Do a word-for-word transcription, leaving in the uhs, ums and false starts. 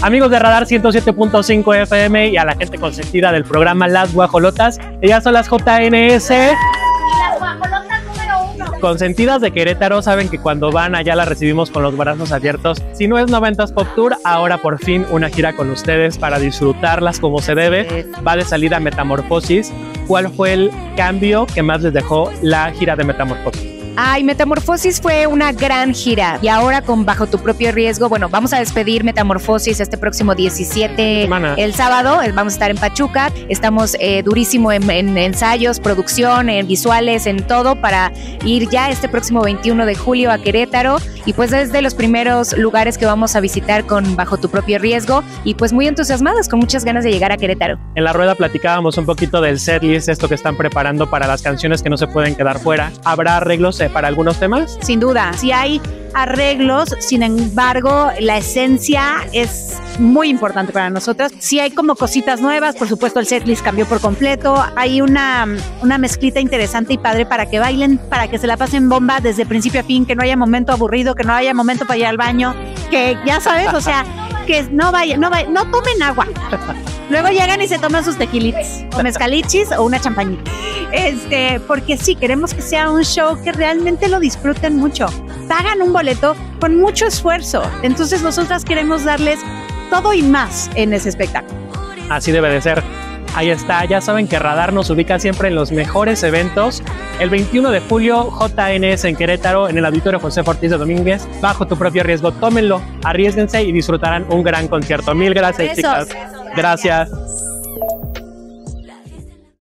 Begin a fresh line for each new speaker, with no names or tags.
Amigos de Radar ciento siete punto cinco F M y a la gente consentida del programa Las Guajolotas, ellas son las J N S.
Y las guajolotas número uno.
Consentidas de Querétaro, saben que cuando van allá las recibimos con los brazos abiertos. Si no es noventas Pop Tour, ahora por fin una gira con ustedes para disfrutarlas como se debe. Va de salida Metamorfosis. ¿Cuál fue el cambio que más les dejó la gira de Metamorfosis?
Ay, Metamorfosis fue una gran gira y ahora con Bajo tu propio riesgo, bueno, vamos a despedir Metamorfosis este próximo diecisiete,
Semana.
El sábado, vamos a estar en Pachuca, estamos eh, durísimo en, en ensayos, producción, en visuales, en todo para ir ya este próximo veintiuno de julio a Querétaro y pues es de los primeros lugares que vamos a visitar con Bajo tu propio riesgo y pues muy entusiasmadas, con muchas ganas de llegar a Querétaro.
En la rueda platicábamos un poquito del setlist, esto que están preparando para las canciones que no se pueden quedar fuera. ¿Habrá arreglos para algunos temas?
Sin duda, sí hay arreglos, sin embargo, la esencia es muy importante para nosotras. Sí hay como cositas nuevas, por supuesto el setlist cambió por completo, hay una, una mezclita interesante y padre para que bailen, para que se la pasen bomba desde principio a fin, que no haya momento aburrido, que no haya momento para ir al baño, que ya sabes, o sea, que no vaya, no vaya, no tomen agua. Luego llegan y se toman sus tequilitos, o mezcalichis o una champañita. Este, porque sí, queremos que sea un show que realmente lo disfruten mucho. Pagan un boleto con mucho esfuerzo. Entonces nosotras queremos darles todo y más en ese espectáculo.
Así debe de ser. Ahí está, ya saben que Radar nos ubica siempre en los mejores eventos. El veintiuno de julio, J N S en Querétaro, en el Auditorio José Ortiz de Domínguez. Bajo tu propio riesgo, tómenlo, arriésguense y disfrutarán un gran concierto. Mil gracias,
Besos.
chicas. Gracias.